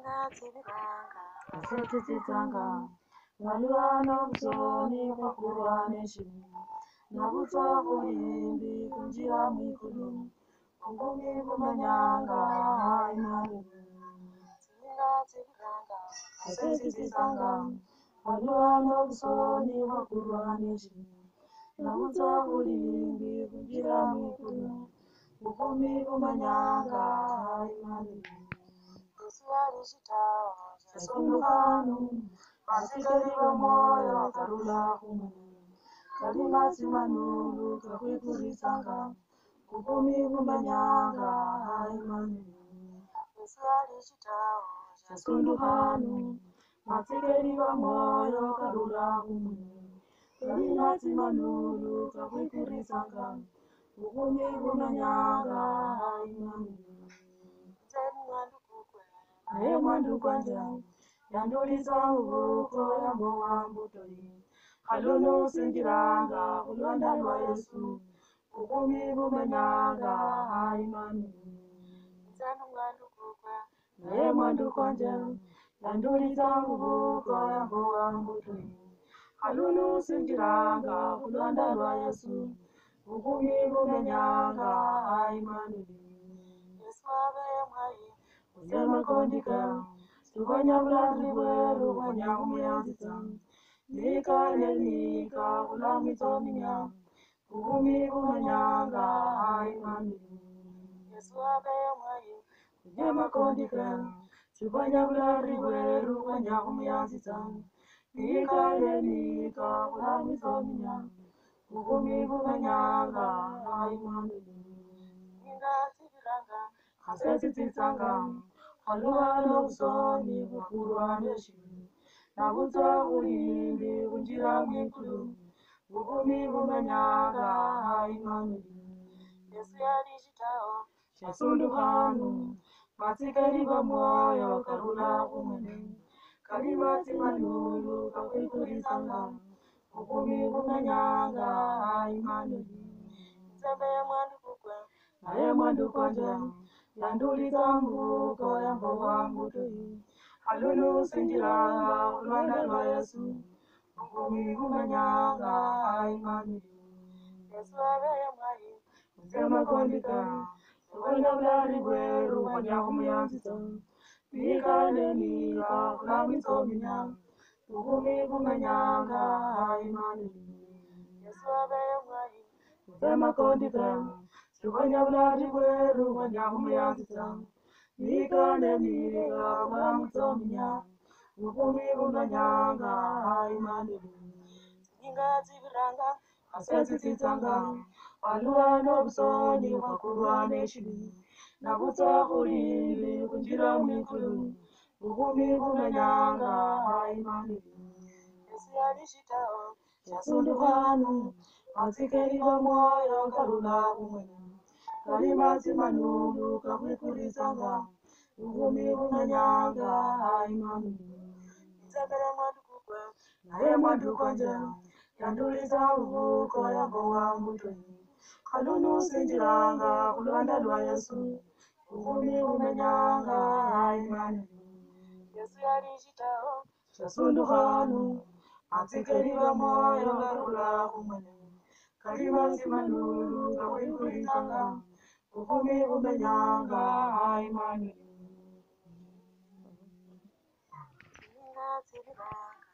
Ingatsibiranga asetitsitsanga Waluano msoni kwa kurwane shimi Nabutwa kulimbi kunjira mikulu Kungumi kumanyanga imani Ingatsibiranga asetitsitsanga Waluano msoni kwa kurwane shimi Nabutwa kulimbi kunjira mikulu Kungumi kumanyanga imani Sasundukanu, asikari wa moyo karula kumene Kalimati manulu kakwikurisanga Kukumi kumanyanga haimani Sasundukanu, asikari wa moyo karula kumene Kalimati manulu kakwikurisanga Kukumi kumanyanga haimani Mwandu kwanja yanduliza uvuko yambo wambutoi Halunu sinjiranga kulwanda lwa Yesu Kukumi kumanyanga haimani Mwandu kwanja yanduliza uvuko yambo wambutoi Halunu sinjiranga kulwanda lwa Yesu Kukumi kumanyanga haimani Yesu abe mwai Uzema kondika, Sukanya blandi weru wanya umiazita Nika nenika, ulami tominya Kukumi kumanyanga haimani Yesu abe mwai Uzema kondika, Sukanya blandi weru wanya umiazita Nika nenika, ulami tominya Kukumi kumanyanga haimani Ingatsibiranga asetitsitsanga Waluano msoni kukurwane shimi Nabutwa kulimbi kunjira mikulu Kukumi kumanyanga haimani Yesu yadishitao Shasundukanu Matsikari wa moyo karula kumene Kalimati manulu kakwikurisanga Kukumi kumanyanga haimani Nzembe mwandu kukwe Nae mwandu kwanja Yanduliza mbuko yambo wambutoi Halunu sinjiranga kulwanda lwa Yesu Kukumi kumanyanga haimani Yesu abeye mwai Uzema kondika Sukanya blari gweru wanya umiazita Nika nenika kulami tominya Kukumi kumanyanga haimani Yesu abeye mwai Uzema kondika Sukanya blari gweru wanya umiazita Nika nenika kulami tominya Kukumi kumanyanga haimani Ingatsibiranga asetitsitsanga Waluano msoni wakurwane shimi Nabutwa kulimbi kunjira mikulu Kukumi kumanyanga haimani Yesu yadishitao Shasundukanu Atsikeri wa moyo karula kumene Kalimati manulu kakwikurisanga Kukumi kumanyanga haimani Nzabere mwandu kukwe Nae mwandu kwanja Yanduliza uvuko yambo wambutoi Halunu sinjiranga kulwanda lwa Yesu Kukumi kumanyanga haimani Yesu yadishitao Shasundukanu Atsikeri wa moyo karula kumene Kalimati manulu kakwikurisanga Kukumi kumanyanga haimani Ingatsibiranga